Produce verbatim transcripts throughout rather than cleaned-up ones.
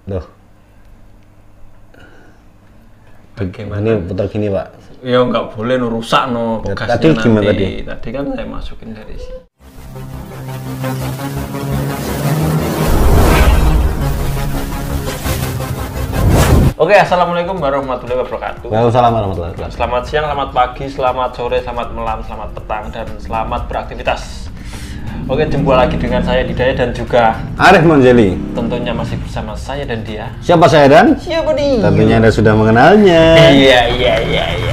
Loh. Bagaimana? Ini putar gini, Pak. Ya nggak boleh no, rusak no bekasnya. Tadi nanti. gimana tadi? Tadi kan saya masukin dari sini. Oke, assalamualaikum warahmatullahi wabarakatuh. Waalaikumsalam warahmatullahi wabarakatuh. Selamat siang, selamat pagi, selamat sore, selamat malam, selamat petang, dan selamat beraktivitas. Oke, jumpa lagi dengan saya Didaya dan juga Arif Monjeli. tentunya masih bersama saya dan dia. Siapa saya dan? Siapa dia? Tentunya Anda sudah mengenalnya. Iya, iya, iya, iya.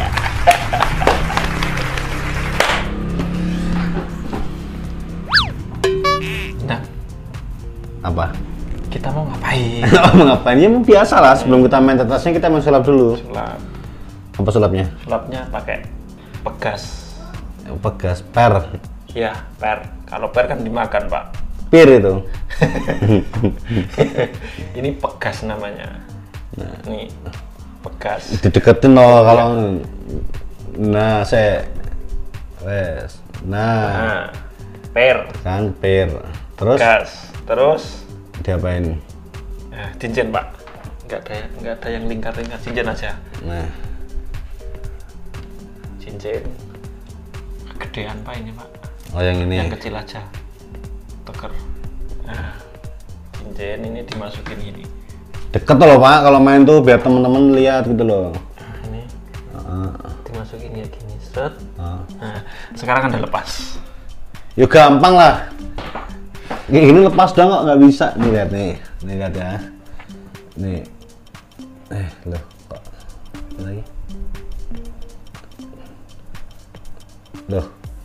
Nah, Apa? kita mau ngapain? Mau ngapain? Ya biasa lah, sebelum kita main tetasnya kita main sulap dulu. Sulap. Apa sulapnya? Sulapnya pakai pegas. Pegas, per. Ya, per. Kalau per kan dimakan, Pak. Pir itu. Ini pegas namanya. Nah, nih pegas. Dideketin loh kalau. Nah, saya. Wes. Nah, Nah, per. kan pir. Terus Gas. Terus diapain? nah, cincin, Pak. Enggak ada enggak ada yang lingkar-lingkar, cincin aja. Nah, Cincin. Kegedean, Pak, ini, Pak. oh yang ini. Yang kecil aja. Teker. Nah, cincin ini dimasukin ini. Deket loh Pak, kalau main tuh biar temen-temen lihat gitu loh. Nah, ini Uh, dimasukin ya gini, set. uh. Nah, sekarang Anda lepas. Ya gampang lah. Kayak gini lepas dong kok nggak bisa. Nih lihat nih, nih lihat ya. Nih, eh loh kok lagi. Loh.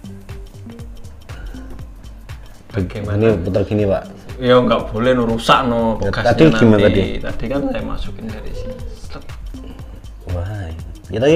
Bagaimana? Ini putar gini Pak. Ya nggak boleh no, rusak no Ya, bekasnya tadi gimana nanti. tadi? Tadi kan saya masukin dari sini. Set. Wah, ya lagi.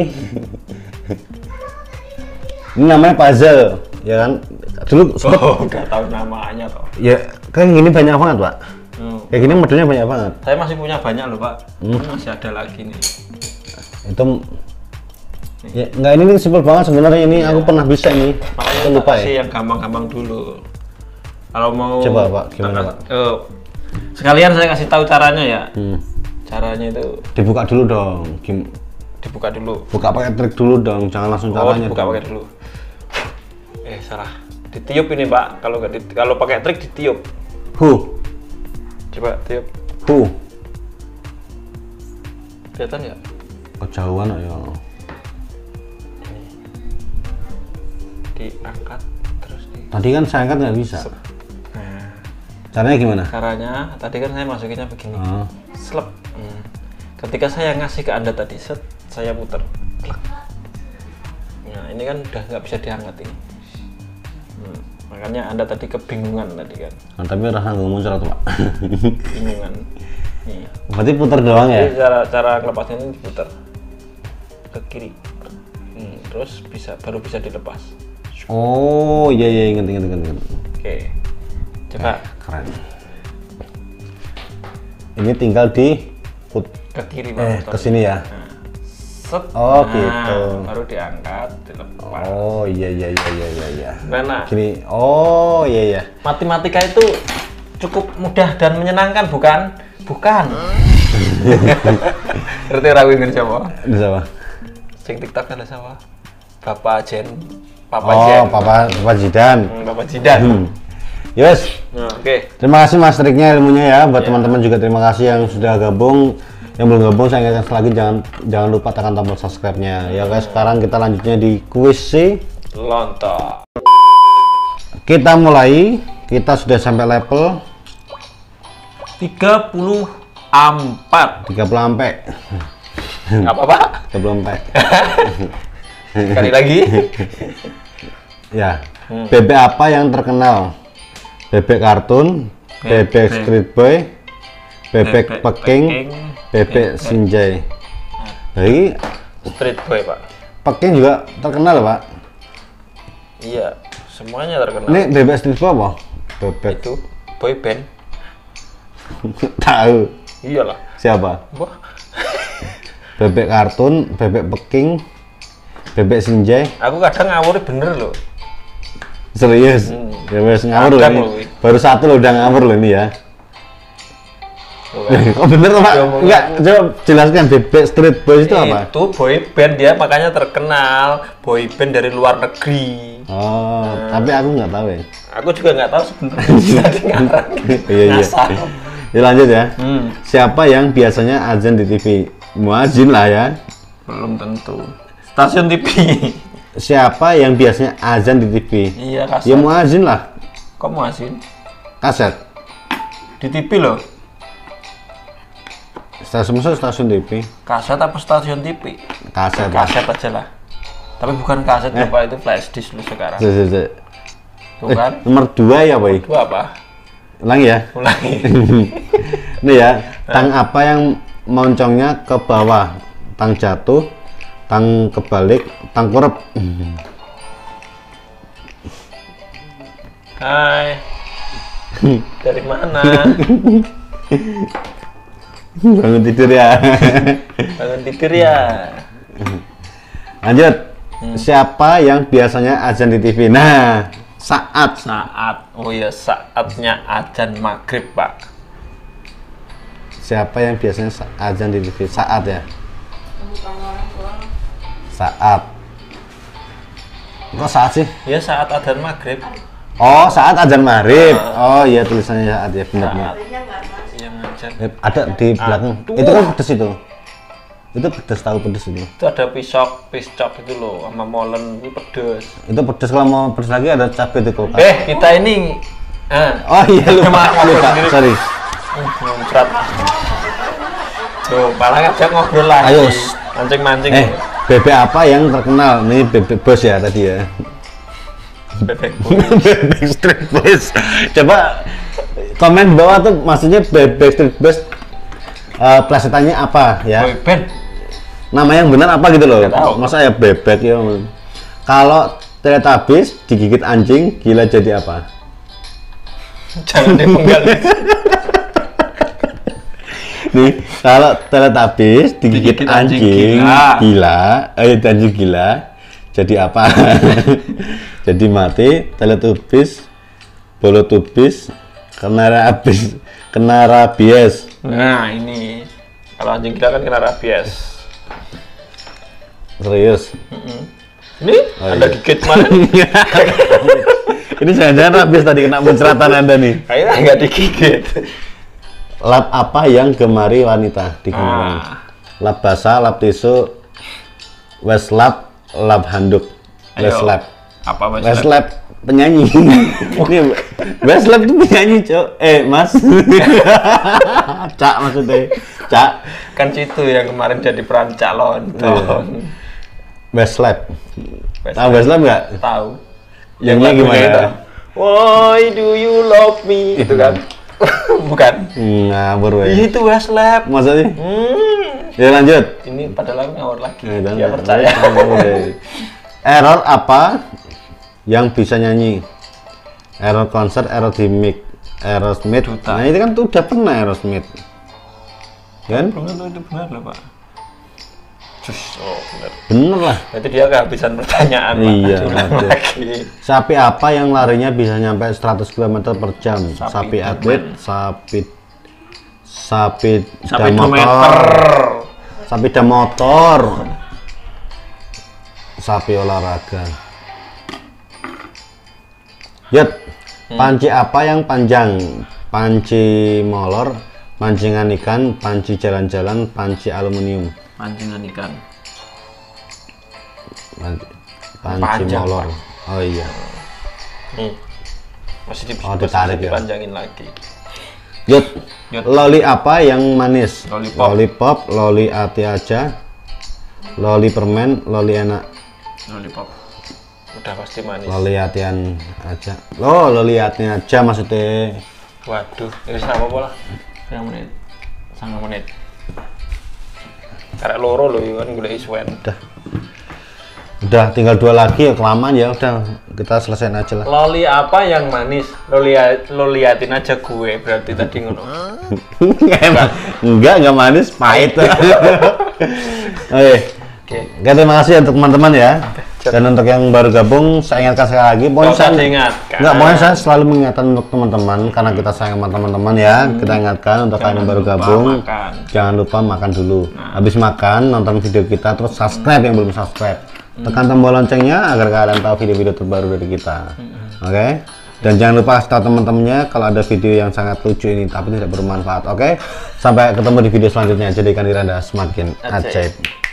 Ini namanya puzzle, ya kan? Dulu sempet, Oh, nggak tahu namanya toh. ya kayak gini banyak banget Pak. Hmm. Kayak gini modelnya banyak banget. Saya masih punya banyak loh, Pak. Hmm. Ini masih ada lagi nih. Itu ya nggak, ini nih simpel banget sebenarnya, ini aku pernah bisa ini. Makanya Aku lupa kasih ya. yang gampang-gampang dulu. Kalau mau Coba, Pak, gimana, Pak? Eh, sekalian saya kasih tahu caranya ya. Hmm. Caranya itu Dibuka dulu dong. Gim- dibuka dulu. Buka pakai trik dulu dong, jangan langsung Oh, caranya. dibuka dong. pakai dulu. Eh, salah. Ditiup ini, Pak. Kalau nggak di- kalau pakai trik ditiup. Hu, Coba tiup. hu. Kelihatan nggak? Kejauhan ya. Diangkat terus di. Tadi kan saya angkat nggak bisa. Nah, Caranya gimana? caranya tadi kan saya masukinnya begini. Ah. Slep. Hmm. Ketika saya ngasih ke Anda tadi, set, saya putar. Klak. Nah, ini kan udah nggak bisa diangkat ini. Hmm. Makanya Anda tadi kebingungan tadi kan. Nah, tapi rasa nggak muncul tuh Pak. Bingungan. Nih. Berarti putar doang ya? Jadi cara cara melepasnya ini diputar ke kiri. Hmm, terus bisa baru bisa dilepas. Oh iya iya, inget inget inget. inget. Oke. Coba Eh, keren. Ini tinggal di put ke kiri, Pak. eh putar. ke sini ya. Nah, set. Oh, Nah, gitu. Baru diangkat, dilepas. Oh iya iya iya iya iya. iya. Mana? Gini. Oh iya iya. Matematika itu cukup mudah dan menyenangkan, bukan? Bukan. Ngerti rawi ngerti siapa? Ini siapa? Sing TikTok ada siapa? Bapak Jen. Papa Oh, Jen. Papa Papa Jidan. Hmm, Bapak Jidan. Hmm. Yes. Nah, oke. Terima kasih Mas triknya, ilmunya ya. Buat Ya. teman-teman juga terima kasih yang sudah gabung. Yang belum gabung saya ingatkan sekali lagi, jangan jangan lupa tekan tombol subscribe-nya. Ya guys, sekarang kita lanjutnya di kuis C. Lontok. Kita mulai. Kita sudah sampai level tiga puluh empat. tiga puluh sampai. Nggak apa-apa. tiga puluh sampai. Sekali lagi. Ya. Hmm. Bebek apa yang terkenal? Bebek kartun, bebek Bebek. street boy, bebek Bebek peking, peking, bebek bebek. sinjai. Jadi Street boy, Pak. peking juga terkenal Pak. Iya, semuanya terkenal. Ini bebek street boy apa? Bebek Itu boy band. tahu Iyalah. siapa? Wah. Bebek kartun, bebek peking, bebek sinjai. Aku kadang ngawur bener loh. Serius? Hmm. Ya wes ngawur loh Kadang ini. loh, Wi. Baru satu loh udah ngawur loh ini ya. Oh bener Pak? Dia ngomong Enggak, aku. coba jelaskan The Backstreet Boys itu apa? Itu boy band, dia makanya terkenal boy band dari luar negeri. Oh, tapi aku nggak tahu ya. Aku juga nggak tahu sebenarnya. Lagi ngarang. Iya iya. Ngasal. Ya lanjut ya. Hmm, Siapa yang biasanya azan di T V? Muazin lah ya. belum tentu. Stasiun T V. Siapa yang biasanya azan di T V? Iya, kaset. Ya muazin lah. Kok mau asin? Kaset. Di T V loh. Stasiun musuh stasiun T V. Kaset apa stasiun T V? Kaset. Kaset aja lah. Tapi bukan kaset Eh. Pak, itu flash disk lu sekarang. Se- se- se- Tuh Eh, kan? nomor dua ya boy. Itu apa? Ulangi ya. Ulangi. Ini ya. Tang apa yang moncongnya ke bawah? Tang jatuh, tang kebalik, tang kurep. Hai. Dari mana? Bangun tidur ya. Bangun tidur ya. Lanjut. Siapa yang biasanya azan di T V? Nah, saat. Saat, oh ya saatnya azan maghrib Pak. Siapa yang biasanya sa- azan di T V? Saat ya. Saat. Kok saat sih? Ya saat azan maghrib. Oh, saat azan maghrib. Oh iya tulisannya saat ya benar benar. Saat yang azan. Eh, Ada di belakang. Aduh. Itu kan pedes itu. Itu pedes, tahu pedes itu. Itu ada pisok, piscok itu loh, sama molen itu pedes. Itu pedes, kalau mau pedes lagi ada cabai itu kulkas. Eh kita ini, eh, Oh iya lupa, Maaf, lupa. sendiri. Sorry. uh, ngontrak. Tuh, malah ngajak ngobrol lagi. Ayo. Mancing-mancing. Eh, bebek apa yang terkenal? Ini bebek bos ya tadi ya. Bebek. Bebek Street Boys. Coba komen di bawah tuh maksudnya Bebek Street Boys. Uh, plesetannya apa ya? Boy band. Nama yang benar apa gitu loh? Nggak tahu. Masa ya bebek ya? Kalau Teletubbies digigit anjing, gila jadi apa? Jangan dipenggal. Nih, kalau Teletubbies digigit, Digigit anjing, anjing gila. gila, eh anjing gila, jadi apa? Jadi mati, Teletubbies, Bolotubbies, kena rabies, kena rabies. Nah ini, kalau anjing gila kan kena rabies. Serius? Mm-mm. Ini Oh, ada iya. gigit mana? Ini jangan-jangan rabies tadi kena muncratan Anda nih. Kayaknya nggak digigit. Lap apa yang gemari wanita digunakan? Ah. Lap basah, lap tisu, Westlap, lap handuk. Ayo. Westlap. Apa mas? Westlap penyanyi. Ini Westlap itu penyanyi, Cok. Eh, Mas. Cak maksudnya. Cak. Kan situ yang kemarin jadi peran calon. Iya. Westlap. Westlap. Tahu Westlap nggak? Tahu. Yang lagunya gimana? itu. Why do you love me? Itu kan. Bukan. Ngawur weh. Itu Westlap. Maksudnya? Hmm. Ya lanjut. Ini padahal ngawur lagi. Eh, dan- Dia percaya. Error apa yang bisa nyanyi? Error konser, error di mic, error Smith. Duta. Nah itu kan tuh udah pernah error Smith, kan? Belum tentu itu benar loh Pak. Cus, oh benar. Bener lah. Berarti dia kehabisan pertanyaan Pak. Iya, Ulang ada. lagi. Sapi apa yang larinya bisa nyampe seratus kilometer per jam? Sapi Sapi domen. atlet, sapi sapi Sampai dan dua meter. motor, sapi dan motor, sapi olahraga. Yut, panci apa yang panjang? Panci molor, pancingan ikan, panci jalan-jalan, panci aluminium. Pancingan ikan. Panci, panci Panjang, molor. Oh iya. Nih. Masih di Oh, ditarik ya. dipanjangin lagi. Yut, Yut. loli apa yang manis? Lollipop. Lollipop, loli ati aja, loli permen, loli enak, Lollipop. Udah pasti manis. loli atian aja. Oh, loli atian aja maksudnya. Waduh, ini sama apa lah? Yang menit. Sangat menit. Karek loro loh, kan gue isuan. Udah, udah tinggal dua lagi ya, kelamaan ya. Udah kita selesaiin aja lah. Loli apa yang manis? Lo lihat, lo liatin aja gue berarti tadi ngono. Enggak, enggak, enggak manis, pahit. Oke, Oke. Oke, terima kasih untuk teman-teman ya. Dan untuk yang baru gabung, saya ingatkan sekali lagi, pokoknya saya diingatkan. Enggak, pokoknya saya selalu mengingatkan untuk teman-teman karena kita sayang sama teman-teman ya. Hmm. Kita ingatkan untuk kalian yang baru gabung, makan. Jangan lupa makan dulu. Nah. Habis makan, nonton video kita, terus subscribe hmm. yang belum subscribe. Hmm. Tekan tombol loncengnya agar kalian tahu video-video terbaru dari kita. Hmm. Oke? Okay? Dan jangan lupa kasih tahu teman-temannya kalau ada video yang sangat lucu ini tapi tidak bermanfaat. Oke? Okay? Sampai ketemu di video selanjutnya. Jadikan diri Anda semakin ajaib.